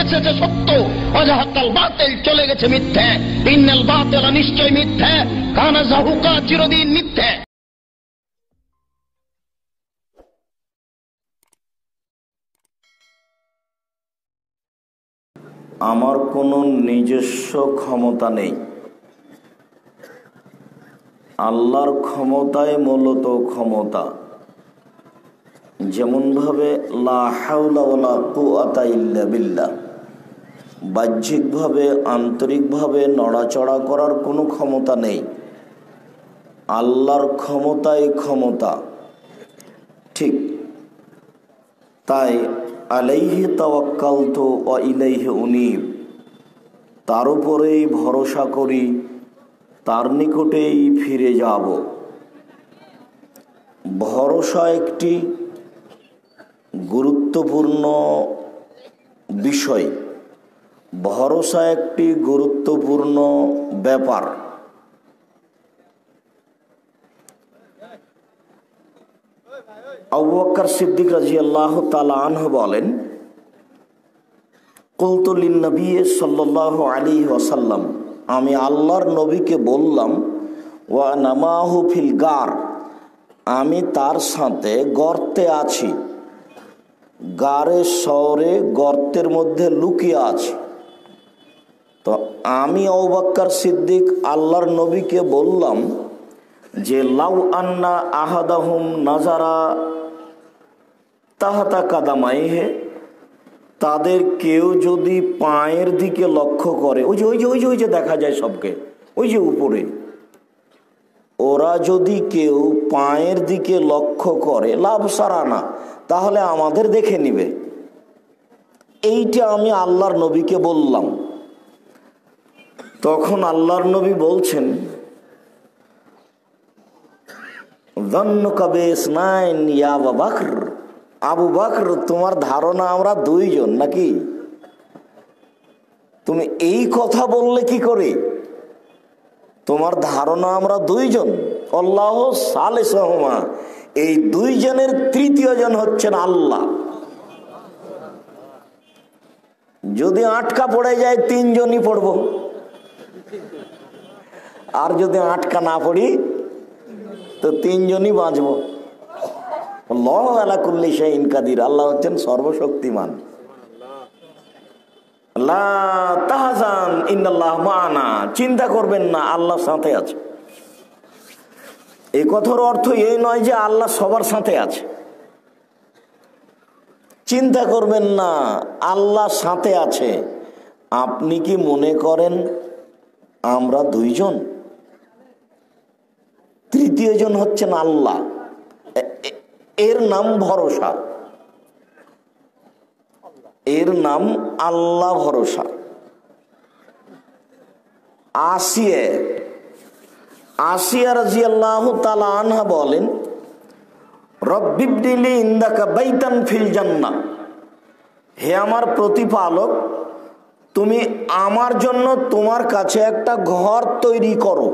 এসেছে সত্য, ওয়াজাহাকাল বাতিল চলে গেছে মিথ্যে। ইন্নাল বাতিলা নিশ্চয় মিথ্যে, কানা যাহুকা চিরদিন মিথ্যে। আমার কোনো নিজস্ব ক্ষমতা নেই, আল্লাহর ক্ষমতায় মূলত ক্ষমতা। যেমনভাবে লা হাওলা ওয়ালা কুওয়াতা ইল্লা বিল্লাহ, বাহ্যিকভাবে আন্তরিকভাবে নড়াচড়া করার কোনো ক্ষমতা নেই, আল্লাহর ক্ষমতায় ক্ষমতা। ঠিক তাই আলাইহি তাওয়াক্কালতু ওয়া ইলাইহি উনীব, তার উপরেই ভরসা করি, তার নিকটেই ফিরে যাব। ভরসা একটি গুরুত্বপূর্ণ বিষয়, ভরসা একটি গুরুত্বপূর্ণ ব্যাপার। আবু বকর সিদ্দিক রাদিয়াল্লাহু তাআলা আনহু বলেন, কুলতু লিন-নবী সাল্লাল্লাহু আলাইহি ওয়াসাল্লাম, আমি আল্লাহর নবীকে বললাম, ওয়া নামাহু ফিল গার, আমি তার সাথে গর্তে আছি, গারের শহরে গর্তের মধ্যে লুকিয়ে আছি। তো আমি আবু বকর সিদ্দিক আল্লাহর নবীকে বললাম যে লাউ আন্না আহাদাহুম নাজারা তাহাতা কাদামাইহে, তাদের কেউ যদি পায়ের দিকে লক্ষ্য করে, ওই যে দেখা যায় সবকে, ওই যে উপরে, ওরা যদি কেউ পায়ের দিকে লক্ষ্য করে লাভ সারানা, তাহলে আমাদের দেখে নিবে। এইটা আমি আল্লাহর নবীকে বললাম। তখন আল্লাহর নবী বলছেন, যান্নুকা বিসনাইন ইয়া আবু বকর, আবু বকর তোমার ধারণা আমরা দুইজন নাকি? তুমি এই কথা বললে কি করে? তোমার ধারণা আমরা দুইজন? আল্লাহু সালিসুহুমা, এই দুইজনের তৃতীয় জন হচ্ছেন আল্লাহ। যদি আটকা পড়ে যায় তিনজনই পড়ব, আর যদি আটকা না পড়ি তো তিনজনই বাঁচব। আল্লাহু আলা কুল্লি শাইইন কাদির, আল্লাহ হচ্ছেন সর্বশক্তিমান। লা তাহজান ইন্নাল্লাহ মা'ানা, চিন্তা করবেন না, আল্লাহ সাথে আছে। এই কথার অর্থ এই নয় যে আল্লাহ সবার সাথে আছে। চিন্তা করবেন না, আল্লাহ সাথে আছে। আপনি কি মনে করেন আমরা দুইজন? তৃতীয় জন হচ্ছেন আল্লাহ। এর নাম ভরসা, এর নাম আল্লাহ ভরসা। আসিয়া রাদিয়াল্লাহু তাআলা আনহা বলেন, রব্বিবনিলি ইনদাকা বাইতান ফিল জান্নাহ, হে আমার প্রতিপালক, তুমি আমার জন্য তোমার কাছে একটা ঘর তৈরি করো।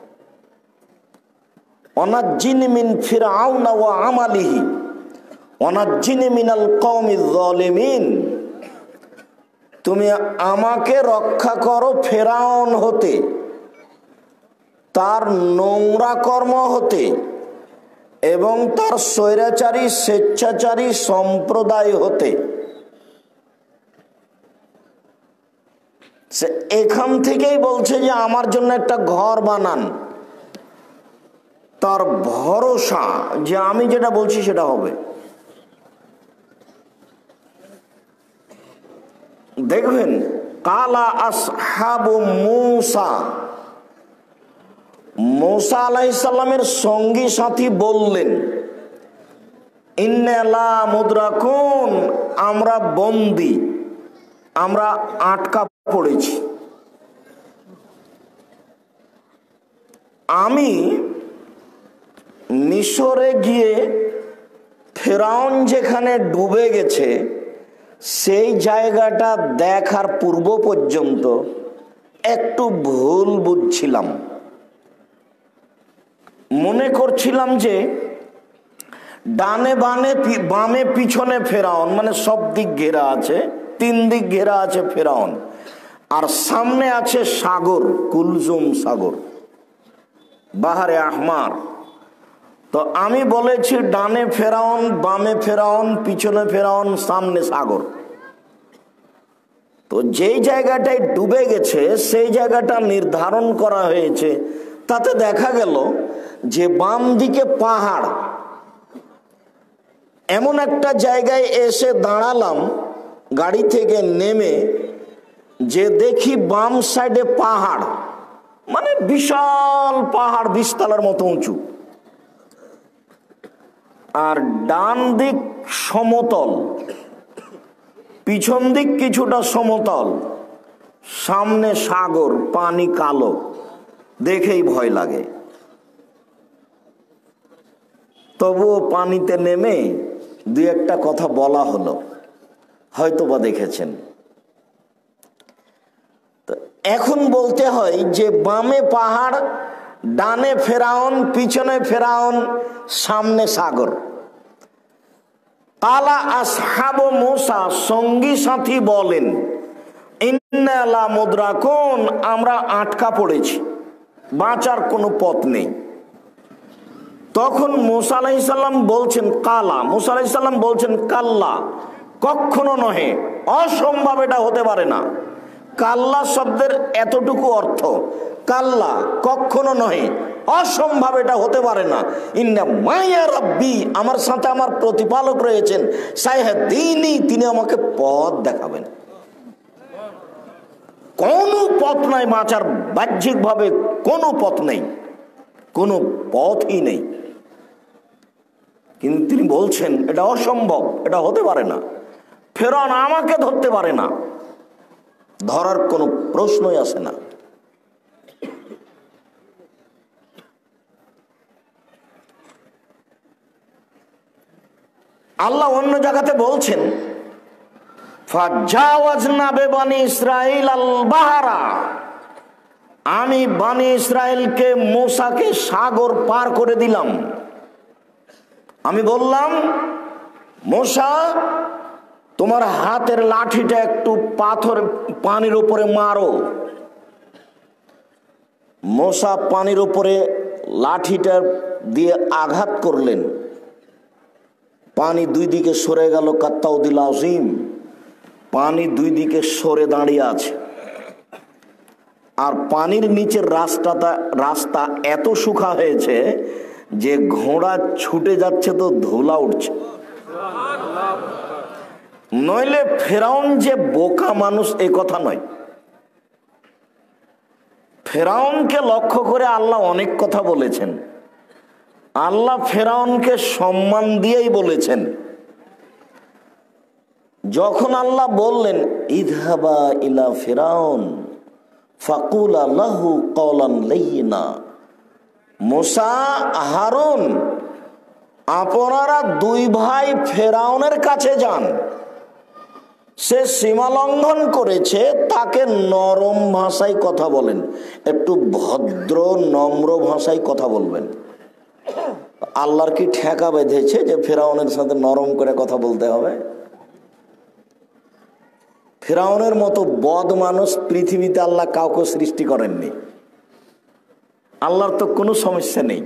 ওয়ানাজ্জিনি মিন ফিরআউনা ওয়া আমালিহি ওয়ানাজ্জিনি মিনাল কওমিজ যালিমিন, তুমি আমাকে রক্ষা করো ফেরাউন হতে, তার নোংরা কর্ম হতে, এবং তার স্বৈরাচারী স্বেচ্ছাচারী সম্প্রদায় হতে। সে এখান থেকেই বলছে যে আমার জন্য একটা ঘর বানান। তার ভরসা যে আমি যেটা বলছি সেটা হবে। দেখবেন কালা আসহাবু মূসা, মূসা আলাইহিস সালামের সঙ্গী সাথী বললেন, ইন্না লা মুদরাকুন, আমরা বন্দী, আমরা আটকা পড়েছি। আমি মিশরে গিয়ে ফেরাউন যেখানে ডুবে গেছে সেই জায়গাটা দেখার পূর্ব পর্যন্ত একটু ভুল বুঝছিলাম। মনে করছিলাম যে ডানে বামে পিছনে ফেরাউন, মানে সব দিক ঘেরা আছে, তিন দিক ঘেরা আছে ফেরাউন, আর সামনে আছে সাগর, কুলজুম সাগর, বাহারে আহমার। তো আমি বলেছি ডানে ফেরাউন, বামে ফেরাউন, পিছনে ফেরাউন, সামনে সাগর। তো যেই জায়গাটায় ডুবে গেছে সেই জায়গাটা নির্ধারণ করা হয়েছে। তাতে দেখা গেল যে বাম দিকে পাহাড়। এমন একটা জায়গায় এসে দাঁড়ালাম গাড়ি থেকে নেমে, যে দেখি বাম সাইডে পাহাড়, মানে বিশাল পাহাড়, 20 তলার মতো উঁচু, আর ডান দিক সমতল, পিছন দিক কিছুটা সমতল, সামনে সাগর, পানি কালো, দেখেই ভয় লাগে। তবুও পানিতে নেমে দুই একটা কথা বলা হলো, হয়তোবা দেখেছেন। তো এখন বলতে হয় যে বামে পাহাড়, ডানে ফেরাউন, পিছনে ফেরাউন, সামনে সাগর। কালা আসহাবু মূসা, সঙ্গী সাথী বলেন, ইন্না লা মুদরাকুন, আমরা আটকা পড়েছি, বাঁচার কোনো পথ নেই। তখন মূসা আলাইহিস সালাম বলছেন কালা, মূসা আলাইহিস সালাম বলছেন কাল্লা, কখনো নহে, অসম্ভব, এটা হতে পারে না। কাল্লা শব্দের এতটুকু অর্থ, কাল্লা কখনো নহে, অসম্ভব, এটা হতে পারে না। ইন্না মাইয়া রাব্বি, আমার সাথে আমার প্রতিপালক রয়েছেন, সাইহাদিনী, তিনি আমাকে পথ দেখাবেন। কোনো পথ নাই বাঁচার, বাহ্যিকভাবে কোনো পথ নেই, কোনো পথই নেই। কিন্তু তিনি বলছেন এটা অসম্ভব, এটা হতে পারে না, ফেরাউন আমাকে ধরতে পারে না, ধরার কোনো প্রশ্নই আসে না। আল্লাহ অন্য জায়গাতে বলছেন ফাজাওয়াজনা বিবানি ইসরাঈল আল বাহরা, আমি বানি ইসরাইলকে, মূসাকে সাগর পার করে দিলাম। আমি বললাম মূসা, তোমার হাতের লাঠিটা একটু পাথর পানির উপরে মারো। মূসা পানির উপরে লাঠিটা দিয়ে আঘাত করলেন, পানি দুই দিকে সরে গেল, কাত্তাউদিল আযীম, পানি দুই দিকে সরে দাঁড়িয়ে আছে। আর পানির নিচের রাস্তা এত শুখা হয়েছে যে ঘোড়া ছুটে যাচ্ছে তো ধুলা উঠছে। নইলে ফেরাউন যে বোকা মানুষ এ কথা নয়। ফেরাউনকে লক্ষ্য করে আল্লাহ অনেক কথা বলেছেন। আল্লাহ ফেরাউনকে সম্মান দিয়েই বলেছেন। যখন আল্লাহ বললেন ইযহাবা ইলা ফিরাউন ফাকুলা লাহু কওলান লাইয়িনা, মূসা, হারুন, আপনারা দুই ভাই ফেরাউনের কাছে যান, সে সীমা লঙ্ঘন করেছে, তাকে নরম ভাষায় কথা বলেন, একটু ভদ্র নম্র ভাষায় কথা বলবেন। আল্লাহর কি ঠেকা বেঁধেছে যে ফেরাউনের সাথে নরম করে কথা বলতে হবে? ফেরাউনের মতো বদ মানুষ পৃথিবীতে আল্লাহ কাউকে সৃষ্টি করেননি। আল্লাহর তো কোনো সমস্যা নেই।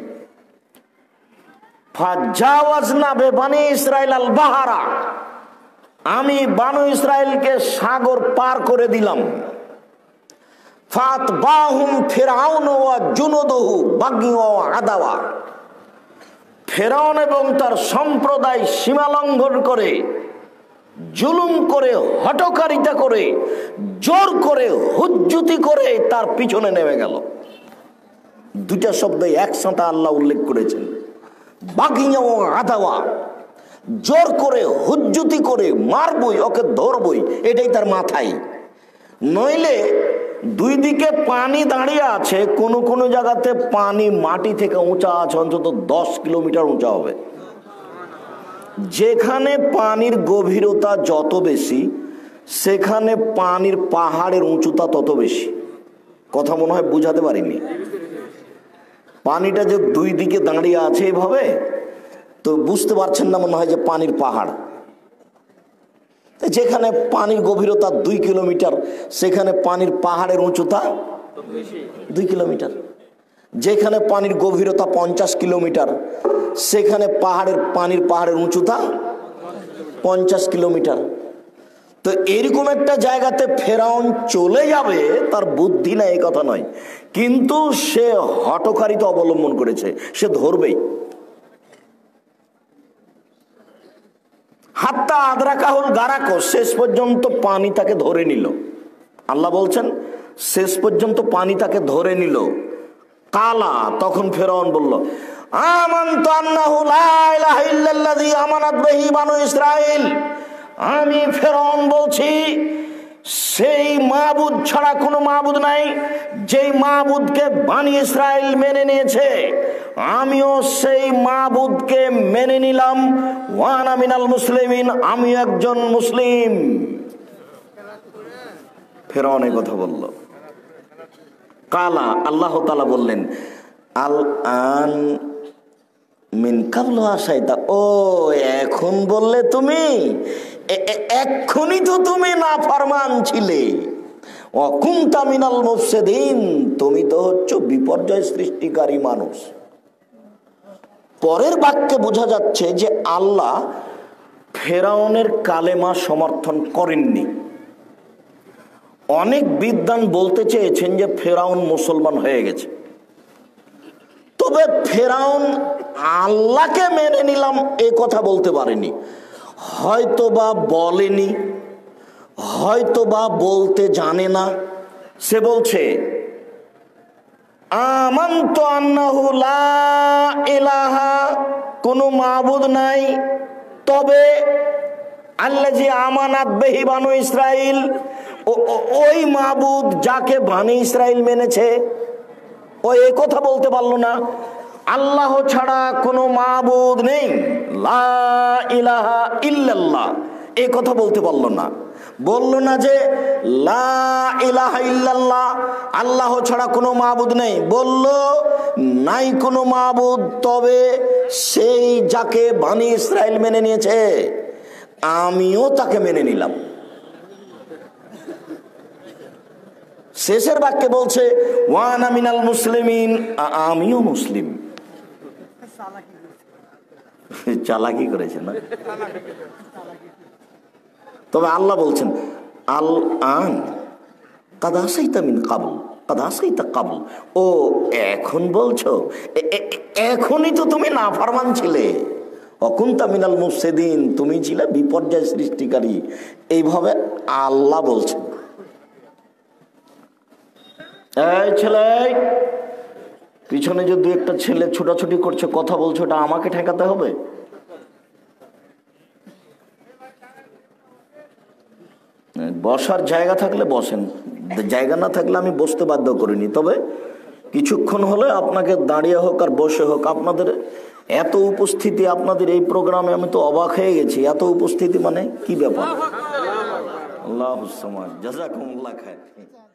ফাজাওয়াজনা বিবানি ইসরাঈল আল বাহরা, আমি বানু ইসরাইলকে সাগর পার করে দিলাম। ফাতবাহুম ফিরআউন ওয়া জুনুদুহু বাগয়ুন ওয়া আদাওয়া, ফেরাউন এবং তার সম্প্রদায় সীমা লঙ্ঘন করে, জুলুম করে, হঠকারিতা করে, জোর করে, হুজ্জুতি করে তার পিছনে নেমে গেল। দুটা শব্দ একসাথে আল্লাহ উল্লেখ করেছেন, বাগিয়া ও আদাওয়া, জোর করে, হুজ্জুতি করে, মারবই, ওকে ধরবই, এটাই তার মাথায়। নইলে দুই দিকে পানি দাঁড়িয়ে আছে, কোনো কোনো জায়গাতে পানি মাটি থেকে উঁচা আছে, অন্তত 10 কিলোমিটার উঁচা হবে। যেখানে পানির গভীরতা যত বেশি, সেখানে পানির পাহাড়ের উঁচুতা তত বেশি। কথা মনে হয় বুঝাতে পারিনি। পানিটা যে দুই দিকে দাঁড়িয়ে আছে এভাবে, তো বুঝতে পারছেন না মনে হয় যে পানির পাহাড়। যেখানে পানির গভীরতা 2 কিলোমিটার সেখানে পানির পাহাড়ের উঁচুতা 2 কিলোমিটার। যেখানে পানির গভীরতা 50 কিলোমিটার সেখানে পাহাড়ের উঁচুতা 50 কিলোমিটার। তো এরকম একটা জায়গাতে ফেরাউন চলে যাবে তার বুদ্ধি না, এই কথা নয়, কিন্তু সে হঠকারিতা অবলম্বন করেছে, সে ধরবেই। হাত্তা আদরাকাহুল গারাকো, শেষ পর্যন্ত পানি তাকে ধরে নিল। আল্লাহ বলছেন শেষ পর্যন্ত পানি তাকে ধরে নিল। কালা, তখন ফেরাউন বলল, আমানতু আন্নাহু লা ইলাহা ইল্লাল্লাযী আমানাত বিহি বানু ইসরাঈল, আমি ফেরাউন বলছি সেই মাবুদ ছাড়া কোনো মাবুদ নাই যেই মাবুদকে বানি ইসরাইল মেনে নিয়েছে, আমিও সেই মাবুদকে মেনে নিলাম। ওয়ানা মিনাল মুসলিমিন, আমি একজন মুসলিম। ফেরাউন এই কথা বলল। কালা, আল্লাহ তাআলা বললেন, আল আন মিন কাবলু আসাইতা, ও এখন বললে তুমি, এক্ষুনি তো তুমি নাফরমান ছিলে। অকুনতা মিনাল মুফসিদিন, তুমি তো হচ্ছে বিপর্যয় সৃষ্টিকারী মানুষ। পরের বাক্যে বোঝা যাচ্ছে যে আল্লাহ ফেরাউনের কালেমা সমর্থন করেননি। অনেক বিদ্বান বলতে চেয়েছেন যে ফেরাউন মুসলমান হয়ে গেছে, তবে ফেরাউন আল্লাহকে মেনে নিলাম এ কথা বলতে পারেনি। হয়তোবা বলেনি, হয়তোবা বলতে জানে না। সে বলছে আমানতু আন্নাহু লা ইলাহা, কোনো মাবুদ নাই, তবে আল্লাযী আমানাত বিহি বানু ইসরাঈল, ওই মাবুদ যাকে বানি ইসরাঈল মেনেছে, ও এই কথা বলতে পারলো না। আল্লাহ ছাড়া কোনো মাবুদ নেই, লা ইলাহা ইল্লাল্লাহ এই কথা বলতে পারলো না। বললো না যে লা ইলাহা ইল্লাল্লাহ, আল্লাহ ছাড়া কোনো মাবুদ নেই, বললো নাই কোনো মাবুদ, তবে সেই যাকে বানি ইসরাইল মেনে নিয়েছে আমিও তাকে মেনে নিলাম। শেষের বাক্যে বলছে ওয়ানা মিনাল মুসলিমিন, আমিও মুসলিম। চালাকি করেছে না? তবে আল্লাহ বলছেন আল আন কাদ আসাইতা মিন কাবল, কাদ আসাইতা কাবল, ও এখন বলছো, এখনই তো তুমি নাফরমান ছিলে। অকুনতা মিনাল মুফসিদিন, তুমি ছিলে বিপর্যয় সৃষ্টিকারী। এইভাবে আল্লাহ বলছেন। এই ছেলে, পিছনে যে 2-1টা ছেলে ছোটাছুটি করছে, কথা বলছো, এটা আমাকে ঠেকাতে হবে? বসার জায়গা থাকলে বসেন, জায়গা না থাকলে আমি বসতে বাধ্য করিনি। তবে কিছুক্ষণ হলে আপনাকে দাঁড়িয়ে হোক আর বসে হোক, আপনাদের এত উপস্থিতি, আপনাদের এই প্রোগ্রামে আমি তো অবাক হয়ে গেছি। এত উপস্থিতি মানে কি ব্যাপার? আল্লাহুস সামাদ, জাযাকুমুল্লাহ খায়র।